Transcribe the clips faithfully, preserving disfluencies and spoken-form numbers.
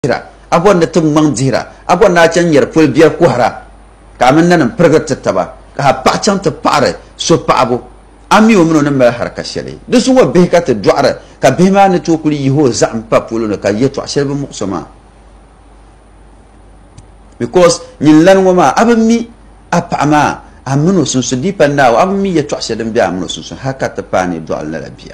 abon da tun man zira abon na can yar pul biyar kuhara kamin nan pergat taba ka pa can ta pare so pa abu ami o mun nan ma harka shele de su wa be ka ta duara ka be ma ne to kuli yiho zam pa pulu ka yeto ashel be muksama because nyin lan ngoma abami apama amno sun su dipa nawo abami yeto ashel be amno sun su haka ta pani do Allah labiya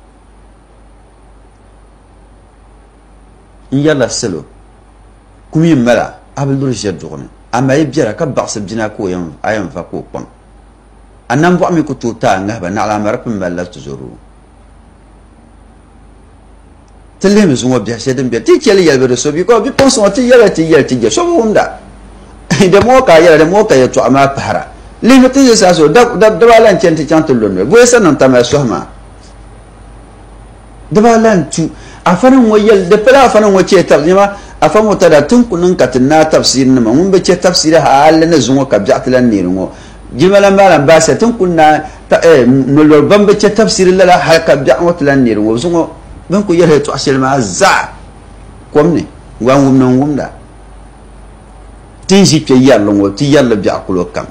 yalla selo kumi mala abdul jadurna ama yibjara ka baqs bjina ko yam ayam fa ko pam anam bo ami ko tuta ngaba na ala marap mala tuzuru tellem zo biya sedem biya ti kele yalbe so bi ko bi ponso ti yala ti yala ti so bunda de mo ka yala de mo ka yato ama para limi ti sa so da da walan centi cantulon bo esa non tama sohma da walan tu afanin wayal da fara afanin wace tarjuma afan wata da tun kunun katina tafsir nima mun bace tafsir hal na zuwa ka ja'tlan ne ngo jimalan balan ba sai tun kunna ta eh no ban bace tafsir la hal ka ja'tlan ne ngo zuwa ban ku yare to ashil ma za komne wan wum non wum da tin shi ke yalla ngo ti yalla bi akulo kam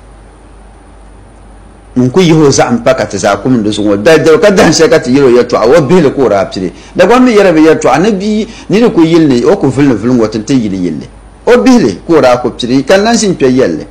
mun ku yiho za an paka ta za kuma da sun da da ka dan sai ka ti yiro ya to awa bele ko raptire da gwamnati yare be ya to anabi ni ne ko yille o ko filin filin watan ta yille yille o bele ko ra ko tire kan nan sin pe yelle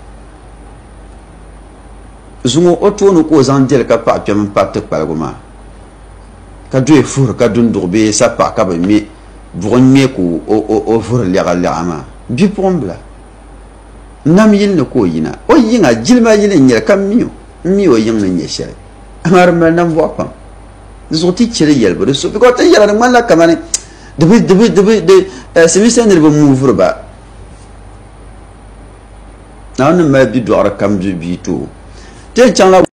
zungo o to no ko zan del ka pa pe mun pa te pa goma ka do e fur ka dun durbe sa pa ka be mi buron me ko o o o fur le ga le ama bi pombla nam yille ko yina o yinga jilma yille nyar kam miyo mi o yin nan yeshe amar man nan wapam zo ti chere yelbo so ko ta yara man la kamane de de de de se mi sen de move ba na on ma bi do ara kam bi to te chan la